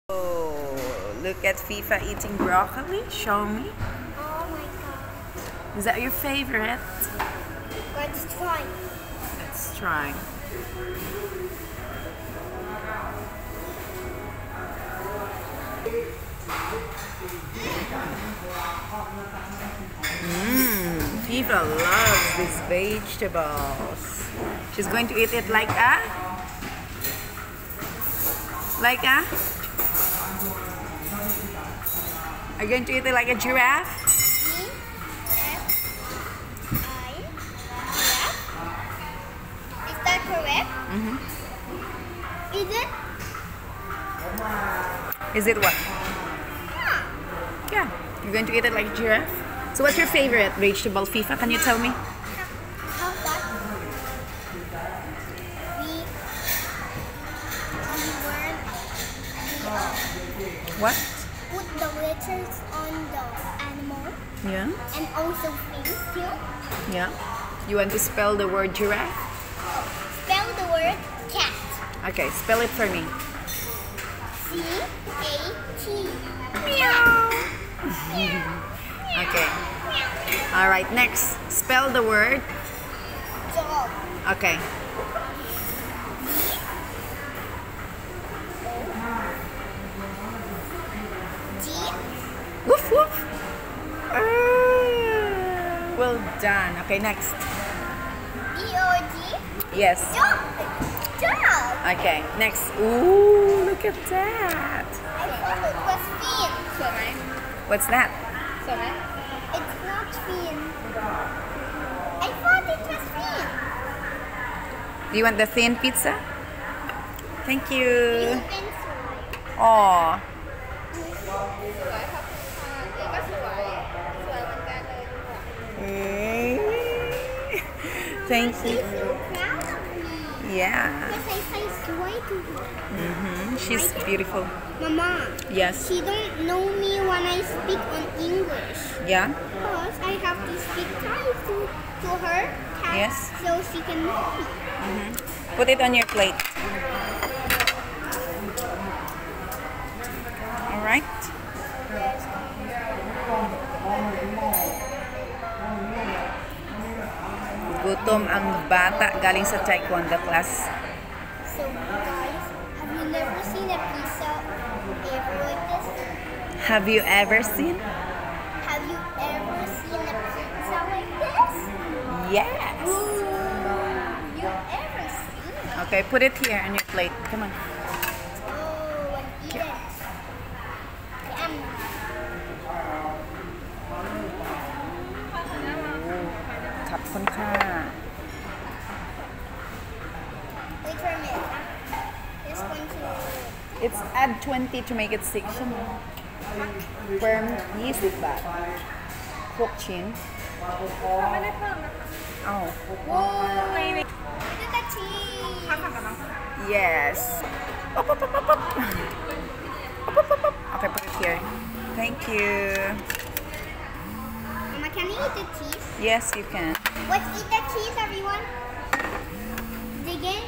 Oh, look at FIFA eating broccoli. Show me. Oh my god. Is that your favorite? Let's try. Let's try. FIFA loves these vegetables. She's going to eat it like a? Are you going to eat it like a giraffe? Is that correct? Is it? Is it what? Yeah. You're going to eat it like a giraffe? So what's your favorite vegetable, FIFA? Can you tell me? How about What? put the letters on the animal Yeah. and also face too? Yeah. You want to spell the word giraffe? Spell the word cat. Okay, spell it for me. C-A-T. Meow. Okay. All right. Next, spell the word. Dog. Okay. G. Woof woof. Well done. Okay. Next. D-O-G. Yes. Dog. Dog. Okay. Next. Ooh, look at that. I thought it was fin. What's that? It's not fin. I thought it was fin. Do you want the thin pizza? Thank you. You can swipe. Oh. Thank She's you. so proud of me. Yeah. Because I say swipe to her. She's beautiful. Mama, Yes. she don't know me when I speak on English. Yeah. Because I have to speak Thai to her cat Yes. so she can know me. Put it on your plate. All right. Gutom ang bata galing sa taekwondo class. So guys, have you never seen a pizza ever like this? Have you ever seen? Have you ever seen a pizza like this? Yes. You ever seen it? Okay, put it here on your plate. Come on. Oh, and eat it. Yum. Kapon ka. Wait for a minute. This one to It's add 20 to make it 6. Per 20 baht. Pork chin. Oh. Look at the cheese. Yes. Up, up, up, up, up. Up, up, up, up. Okay, put it here. Thank you. Mama, can you eat the cheese? Yes, you can. Let's eat the cheese, everyone. Dig in.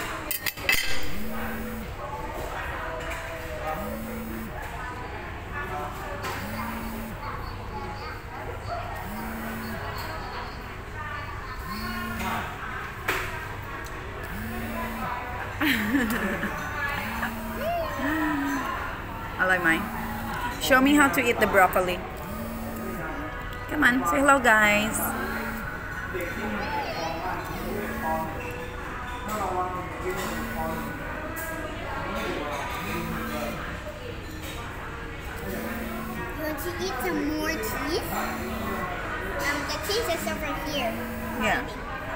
I like mine. Show me how to eat the broccoli. Come on, say hello, guys. You want to eat some more cheese? The cheese is over here. Yeah.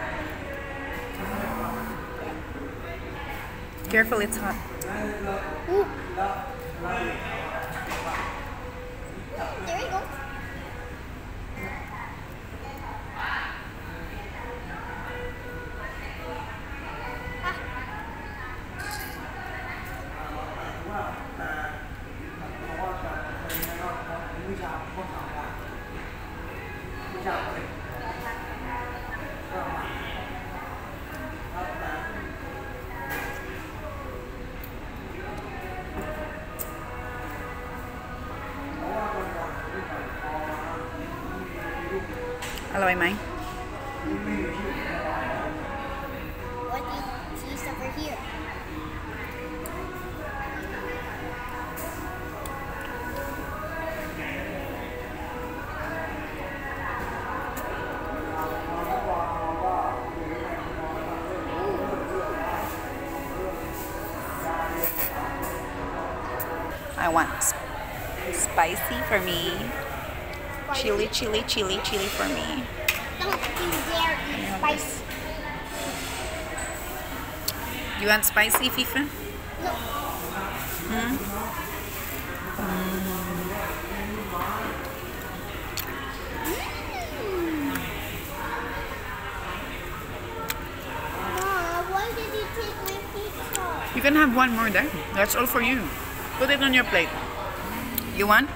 Careful, it's hot. Ooh. There you go. อร่อยไหม What is cheese over here? I want spicy for me. Chili, chili, chili, chili for me. Don't you dare eat spicy. You want spicy, Fifa? No. Why did you take my pizza? You can have one more there. That's all for you. Put it on your plate. You want?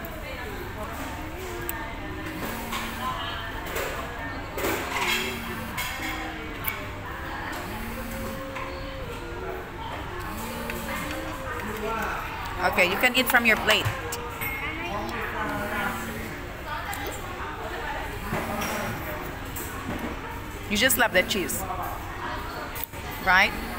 Okay, you can eat from your plate. You just love the cheese, right?